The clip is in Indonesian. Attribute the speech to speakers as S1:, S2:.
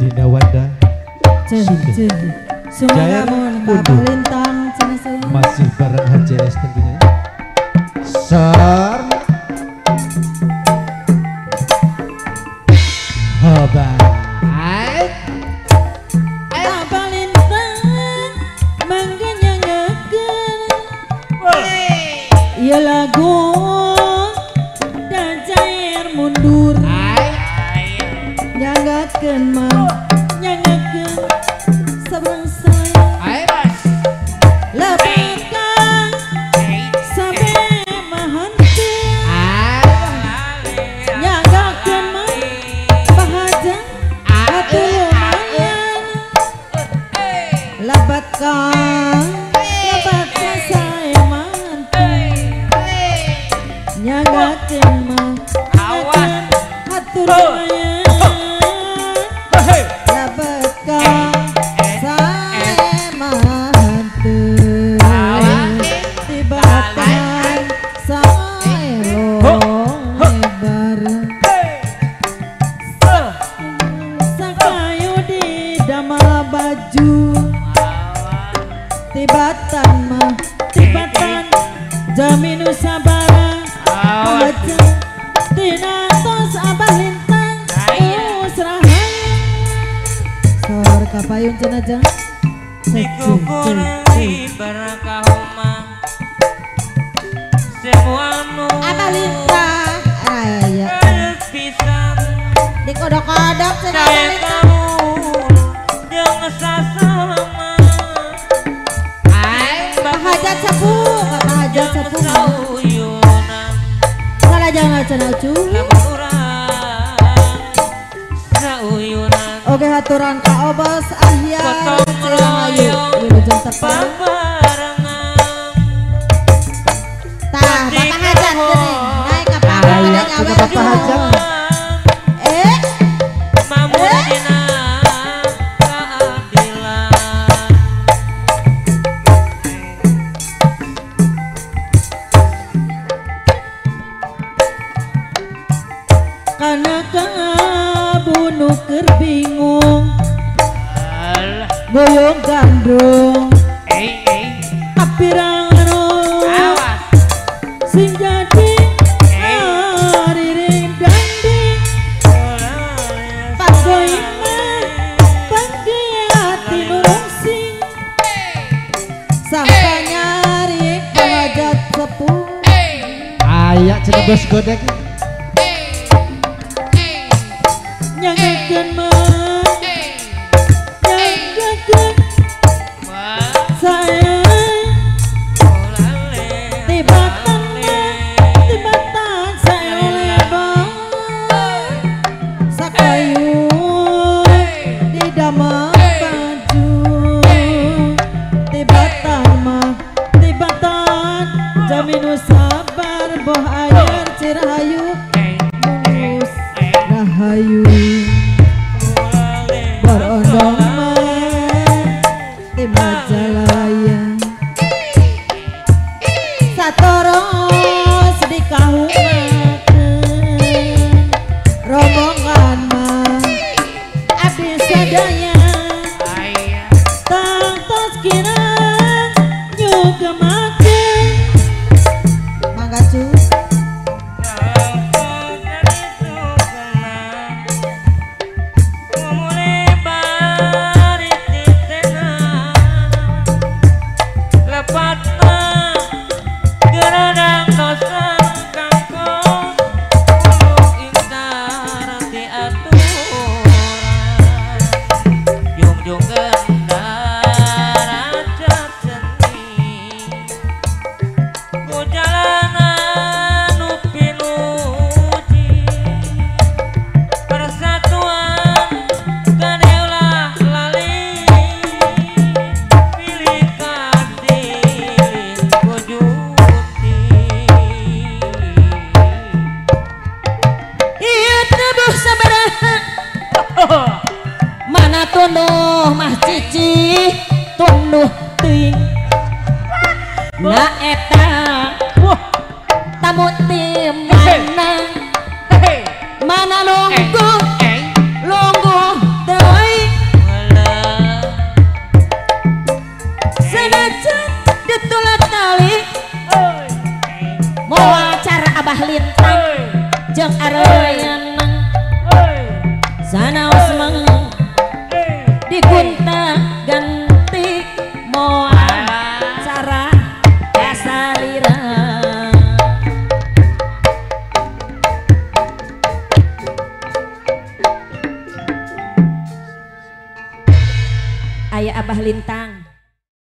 S1: Dina Wanda Jair Mundur masih bareng HJS tentunya. Sar Hoba
S2: ya lagu dan Jair mundur nyangakeun mah nyangakeun sabrang saya lepaskan sampai mahante nyangakeun mah bahagia hati lumayan lepaskan saya nyagakeun mah awas hatur lumayan labetkan sae mah henteu tibatan sae lebar sakayu di damal baju tibatan mah tibatan jaminu sabar baca tina tos abah lintang usrahan sor kapayun cenah
S3: dikukurai barakahuma semuanu
S2: abah lintang raya
S3: pisan
S2: dikodok-kodok cenah abah lintang
S3: jeung sasama
S2: bahajat sepuh bahajat sepuh jangan cenah cuy oke haturan ka obos ahyar Cirahayu wilujeng tepang tah bapak hajat geuning naik ka panggung ada nyawer
S1: bapak hajat
S2: keur bingung goyong gandrung apirang awas sing jadi ariring danding pagoyman pagi hati nurung sing sampai nyari penghajat sepuh
S1: ayak cenah bos godek
S2: nyangakeun mah nyangakeun saya tibatan saya lebar sakayu di damal baju tibatan mah tibatan jaminu sabar boh ayer Cirahayu mulus rahayu berondong mah di Majalaya satoros dikahumakeun rombongan mah abdi sadaya tangtos kirang nyugemakeun mangga cu tunduh mah cici tunduh ting na eta tamu tim mana mana nunggu teuing Abah Lintang jeung areuyana sanaos meng digunta ganti moal cara kasalira aya Abah Lintang